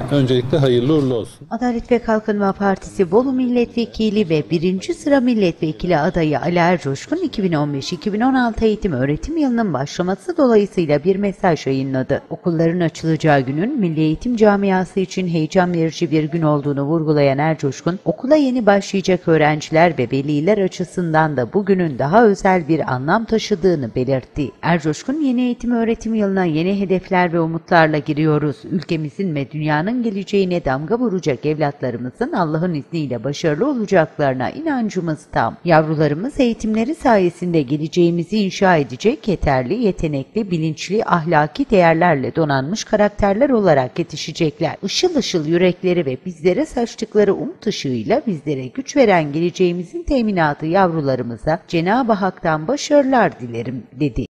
Öncelikle hayırlı uğurlu olsun. Adalet ve Kalkınma Partisi Bolu Milletvekili ve 1. sıra milletvekili adayı Ali Ercoşkun 2015-2016 eğitim öğretim yılının başlaması dolayısıyla bir mesaj yayınladı. Okulların açılacağı günün milli eğitim camiası için heyecan verici bir gün olduğunu vurgulayan Ercoşkun, okula yeni başlayacak öğrenciler ve veliler açısından da bugünün daha özel bir anlam taşıdığını belirtti. Ercoşkun, yeni eğitim öğretim yılına yeni hedefler ve umutlarla giriyoruz. Ülkemizin ve dünyanın geleceğine damga vuracak evlatlarımızın Allah'ın izniyle başarılı olacaklarına inancımız tam. Yavrularımız eğitimleri sayesinde geleceğimizi inşa edecek yeterli, yetenekli, bilinçli, ahlaki değerlerle donanmış karakterler olarak yetişecekler. Işıl ışıl yürekleri ve bizlere saçtıkları umut ışığıyla bizlere güç veren geleceğimizin teminatı yavrularımıza Cenab-ı Hak'tan başarılar dilerim, dedi.